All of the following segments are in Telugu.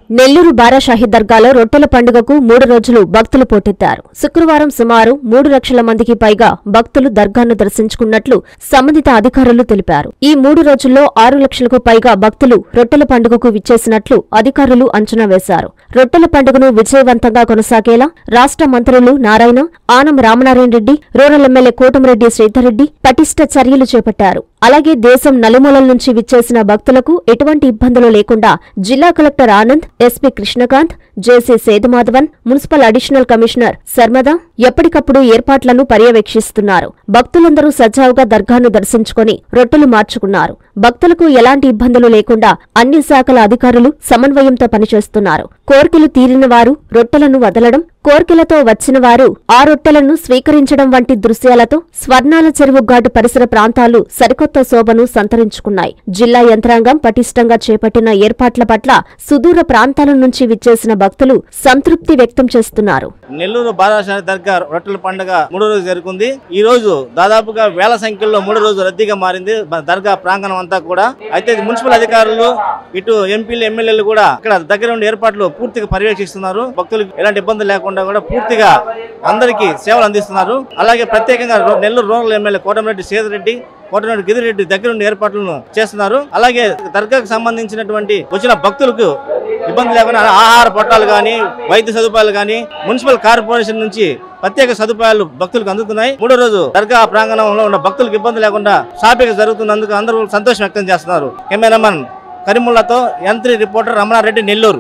నెల్లూరు బారాషాహి దర్గాలో రొట్టెల పండుగకు 3 రోజులు భక్తులు పోటెత్తారు. శుక్రవారం సుమారు 3 లక్షల మందికి పైగా భక్తులు దర్గాను దర్శించుకున్నట్లు సంబంధిత అధికారులు తెలిపారు. ఈ 3 రోజుల్లో 6 లక్షలకు పైగా భక్తులు రొట్టెల పండుగకు విచ్చేసినట్లు అధికారులు అంచనా వేశారు. రొట్టెల పండుగను విజయవంతంగా కొనసాగేలా రాష్ట్ర మంత్రులు నారాయణ, ఆనం రామనారాయణ రెడ్డి, రూరల్ ఎమ్మెల్యే కోటమిరెడ్డి శ్రీధర్రెడ్డి పటిష్ట చర్యలు చేపట్టారు. అలాగే దేశం నలుమూలల నుంచి విచ్చేసిన భక్తులకు ఎటువంటి ఇబ్బందులు లేకుండా జిల్లా collector Anand, SP Krishnakanth, JC Sedumadhavan, municipal additional commissioner Sharmada ఎప్పటికప్పుడు ఏర్పాట్లను పర్యవేక్షిస్తున్నారు. భక్తులందరూ సజావుగా దర్గాను దర్శించుకుని రొట్టెలు మార్చుకున్నారు. భక్తులకు ఎలాంటి ఇబ్బందులు లేకుండా అన్ని శాఖల అధికారులు సమన్వయంతో పనిచేస్తున్నారు. కోర్కెలు తీరిన వారు రొట్టెలను వదలడం, కోర్కెలతో వచ్చిన వారు ఆ రొట్టెలను స్వీకరించడం వంటి దృశ్యాలతో స్వర్ణాల చెరువు ఘాటు పరిసర ప్రాంతాలు సరికొత్త శోభను సంతరించుకున్నాయి. జిల్లా యంత్రాంగం పటిష్టంగా చేపట్టిన ఏర్పాట్ల పట్ల సుదూర ప్రాంతాల నుంచి విచ్చేసిన భక్తులు సంతృప్తి వ్యక్తం చేస్తున్నారు. నెల్లూరు బారాషాహి దర్గా రొట్టెల పండుగ 3 రోజులు జరుగుతుంది. ఈ రోజు దాదాపుగా వేల సంఖ్యలో 3 రోజులు రద్దీగా మారింది దర్గా ప్రాంగణం అంతా కూడా. అయితే మున్సిపల్ అధికారులు, ఇటు ఎంపీలు, ఎమ్మెల్యేలు కూడా ఇక్కడ దగ్గర ఉండే ఏర్పాట్లు పూర్తిగా పర్యవేక్షిస్తున్నారు. భక్తులకు ఎలాంటి ఇబ్బంది లేకుండా కూడా పూర్తిగా అందరికీ సేవలు అందిస్తున్నారు. అలాగే ప్రత్యేకంగా నెల్లూరు రూరల్ ఎమ్మెల్యే కోటమిరెడ్డి శ్రీధర్రెడ్డి, కోటమిరెడ్డి గిరిరెడ్డి దగ్గర ఉండి ఏర్పాట్లను చేస్తున్నారు. అలాగే దర్గాకు సంబంధించినటువంటి వచ్చిన భక్తులకు ఇబ్బంది లేకుండా ఆహార పొట్టాలు గానీ, వైద్య సదుపాయాలు గానీ మున్సిపల్ కార్పొరేషన్ నుంచి ప్రత్యేక సదుపాయాలు భక్తులకు అందుతున్నాయి. 3వ రోజు దర్గా ప్రాంగణంలో ఉన్న భక్తులకు ఇబ్బంది లేకుండా షాపింగ్ జరుగుతున్నందుకు అందరూ సంతోషం వ్యక్తం చేస్తున్నారు. కెమెరామన్ కరీముల్లాతో యంత్రి reporter Ramana Reddy, Nellore.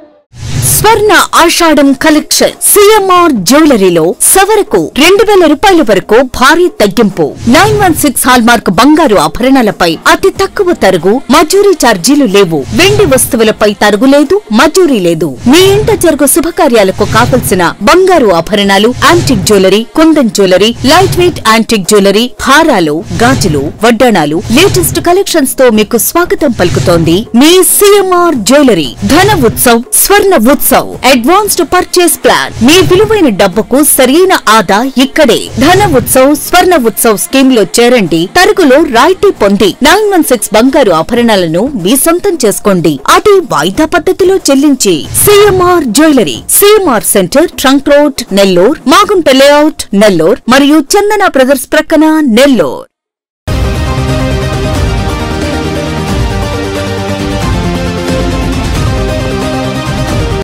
Swarna Ashadham collection CMR జ్యువెలరీలో సవరకు 2000 రూపాయల వరకు భారీ తగ్గింపు. 916 హాల్మార్క్ బంగారు ఆభరణాలపై అతి తక్కువ తరుగు, మజూరీ ఛార్జీలు లేవు. వెండి వస్తువులపై తరుగు లేదు, మజూరీ లేదు. మీ ఇంట జరుగు శుభకార్యాలకు కావలసిన బంగారు ఆభరణాలు, antique jewellery, Kundan jewellery, light weight antique jewellery, హారాలు, గాజులు, వడ్డాణాలు, లేటెస్ట్ కలెక్షన్స్ తో మీకు స్వాగతం పలుకుతోంది మీ CMR jewellery. Dhana Utsav, Swarna Utsav, advanced purchase plan. మీ విలువైన డబ్బుకు సరైన ఆదా ఇక్కడే. ధన ఉత్సవ్, స్వర్ణ ఉత్సవ్ స్కీమ్ లో చేరండి. తరుగులో రాయితీ పొంది 916 బంగారు ఆభరణాలను మీ సొంతం చేసుకోండి. అది వాయిదా పద్ధతిలో చెల్లించి. CMR jewellery, CMR centre, trunk road, Nellore, Magunta layout, Nellore మరియు చందన బ్రదర్స్ ప్రక్కన, నెల్లూర్.